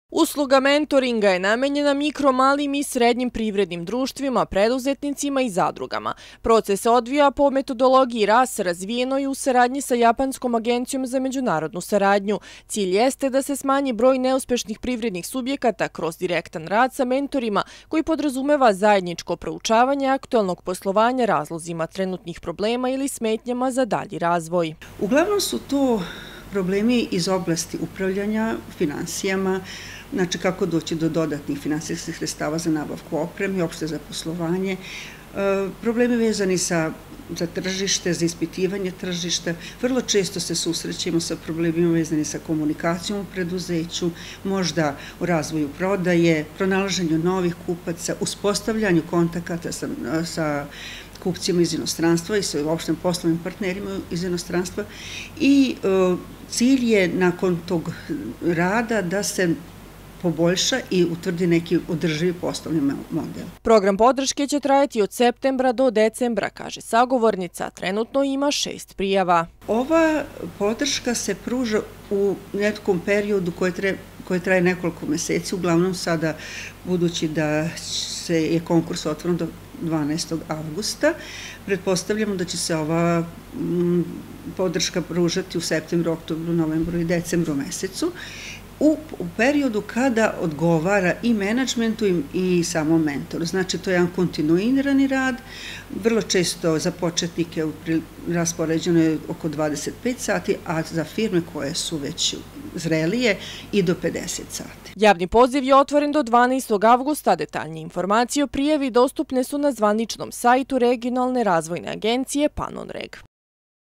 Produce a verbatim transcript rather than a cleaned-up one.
Usluga mentoringa je namenjena mikro, malim i srednjim privrednim društvima, preduzetnicima i zadrugama. Proces se odvija po metodologiji R A S, razvijenoj u saradnji sa Japanskom agencijom za međunarodnu saradnju. Cilj jeste da se smanji broj neuspešnih privrednih subjekata kroz direktan rad sa mentorima koji podrazumeva zajedničko proučavanje aktualnog poslovanja, razlozima trenutnih problema ili smetnjama za dalji razvoj. Uglavnom su to problemi iz oblasti upravljanja finansijama, znači kako doći do dodatnih finansijskih sredstava za nabavku opreme i opšte za poslovanje, problemi vezani sa za tržište, za ispitivanje tržišta. Vrlo često se susrećemo sa problemima vezani sa komunikacijom u preduzeću, možda u razvoju prodaje, pronalaženju novih kupaca, uspostavljanju kontakata sa, sa kupcima iz inostranstva i sa uopštem poslovnim partnerima iz inostranstva. I e, cilj je nakon tog rada da se poboljša i utvrdi neki održivi poslovni model. Program podrške će trajati od septembra do decembra, kaže sagovornica. Trenutno ima šest prijava. Ova podrška se pruža u nekom periodu koji traje, koji traje nekoliko meseci, uglavnom sada, budući da se je konkurs otvoren do dvanaestog avgusta, pretpostavljamo da će se ova podrška pružati u septembru, oktobru, novembru i decembru mesecu, u periodu kada odgovara i menadžmentu i samom mentoru. Znači, to je jedan kontinuirani rad, vrlo često za početnike raspoređeno je oko dvadeset pet sati, a za firme koje su već zrelije i do pedeset sati. Javni poziv je otvoren do dvanaestog avgusta. Detaljnije informacije o prijavi dostupne su na zvaničnom sajtu Regionalne razvojne agencije Panonreg.